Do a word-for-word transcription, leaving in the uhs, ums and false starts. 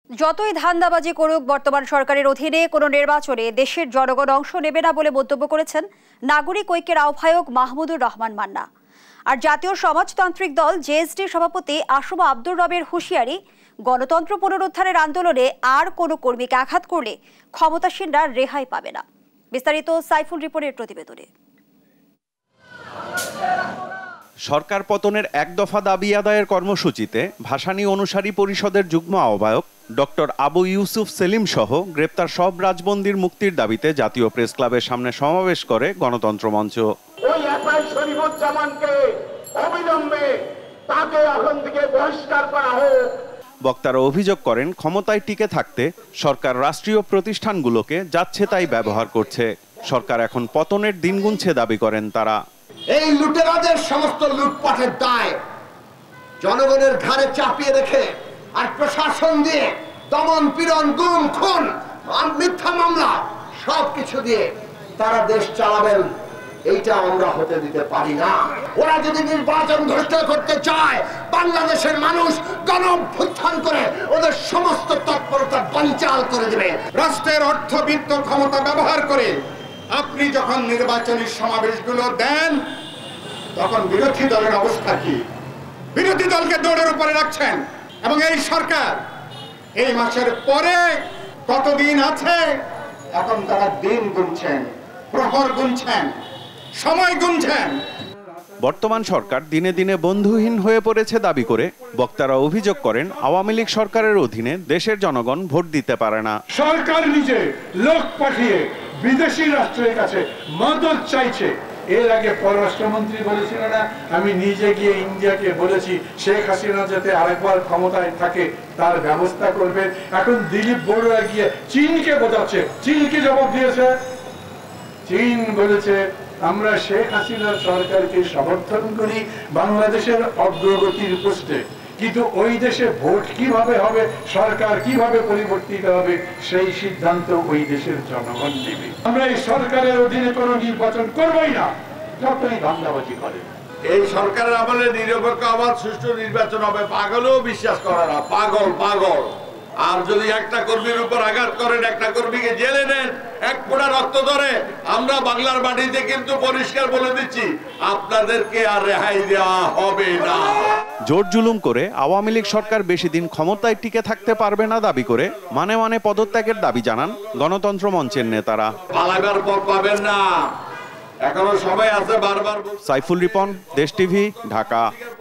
যতই ধান্দাবাজি করুক বর্তমান সরকারের অধীনে কোনো নির্বাচনে দেশের জনগণ অংশ নেবে না বলে মন্তব্য করেছেন নাগরিক ঐক্যের আহ্বায়ক মাহমুদুর রহমান মান্না। আর জাতীয় সমাজতান্ত্রিক দল জেএসডি সভাপতি আসম আব্দুর রবের হুঁশিয়ারি, গণতন্ত্র পুনরুদ্ধারের আন্দোলনে আর কোনো কর্মীকে আঘাত করলে ক্ষমতাসীনরা রেহাই পাবে না। বিস্তারিত সাইফুল রিপনের প্রতিবেদনে। সরকার পতনের এক দফা দাবি আদায়ের কর্মসূচিতে ভাসানী অনুসারী পরিষদের যুগ্ম আহ্বায়ক ডক্টর আবু ইউসুফ সেলিম সহ গ্রেপ্তার সব রাজবন্দীর মুক্তির দাবিতে জাতীয় প্রেস ক্লাবের সামনে সমাবেশ করে গণতন্ত্র মঞ্চ। ওই এফআই শরীফুজ্জামানকে অবিলম্বে তাকে এখন থেকে বহিষ্কার করা হোক। বক্তারা অভিযোগ করেন, ক্ষমতায় টিকে থাকতে সরকার রাষ্ট্রীয় প্রতিষ্ঠানগুলোকে যাচ্ছে তাই ব্যবহার করছে। সরকার এখন পতনের দিন গুনছে দাবি করেন তারা। এই লুটেরাদের সমস্ত লুটপাটের দায় জনগণের ঘাড়ে চাপিয়ে রেখে আর প্রশাসন দিয়ে দমন পীড়ন গুম খুন মিথ্যা মামলা সবকিছু দিয়ে তারা দেশ চালাবেন, এইটা আমরা হতে দিতে পারি না। ওরা যদি নির্বাচন ঘোষণা করতে চায়, বাংলাদেশের মানুষ গণঅভ্যুত্থান করে ওদের সমস্ত তৎপরতা বানচাল করে দেবে। রাষ্ট্রের অর্থবিত্ত ক্ষমতা ব্যবহার করে আপনি যখন নির্বাচনী সমাবেশগুলো দেন, তখন বিরোধী দলের অবস্থা কি? বিরোধী দলকে দৌড়ের উপরে রাখছেন এবং এই সরকার এই মাসের পরে কতদিন আছে এখন তারা দিন গুনছেন, প্রহর গুনছেন, সময় গুনছেন। বর্তমান সরকার দিনে দিনে বন্ধুহীন হয়ে পড়েছে দাবি করে বক্তারা অভিযোগ করেন, আওয়ামী লীগ সরকারের অধীনে দেশের জনগণ ভোট দিতে পারে না। সরকার নিজে লোক পাঠিয়ে বিদেশি রাষ্ট্রের কাছে মদত চাইছে। এর আগে পররাষ্ট্রমন্ত্রী বলেছিল না, আমি নিজে গিয়ে ইন্ডিয়াকে বলেছি শেখ হাসিনা যাতে আরেকবার ক্ষমতায় থাকে তার ব্যবস্থা করবে। এখন দিলীপ বড়ুয়া গিয়ে চীনকে বোঝাচ্ছে। চীনকে জবাব দিয়েছে, চীন বলেছে আমরা শেখ হাসিনার সরকারকে সমর্থন করি বাংলাদেশের অগ্রগতির পোস্টে, কিন্তু ওই দেশে ভোট কিভাবে হবে, সরকার কিভাবে পরিবর্তিত হবে, সেই সিদ্ধান্ত ওই দেশের জনগণ নেবে। আমরা এই সরকারের অধীনে কোনো নির্বাচন করবই না যতই ধান্দাবাজি করে। এই সরকারের আমলে নিরপেক্ষ আবার সুষ্ঠু নির্বাচন হবে, পাগলও বিশ্বাস করে না। পাগল পাগল আর যদি একটা কর্মীর উপর আঘাত করেন, একটা কর্মীকে জেলে নেন, এক ফোঁটা রক্ত ধরে, আমরা বাংলার মাটিতে কিন্তু পরিষ্কার বলে দিচ্ছি, আপনাদেরকে আর রেহাই দেওয়া হবে না। জোর জুলুম করে আওয়ামী লীগ সরকার বেশি দিন ক্ষমতায় টিকে থাকতে পারবে না দাবি করে মানে মানে পদত্যাগের দাবি জানান গণতন্ত্র মঞ্চের নেতারা। পালাবার পথ পাবেন না, এখনো সময় আছে। বারবার সাইফুল রিপন, দেশ টিভি, ঢাকা।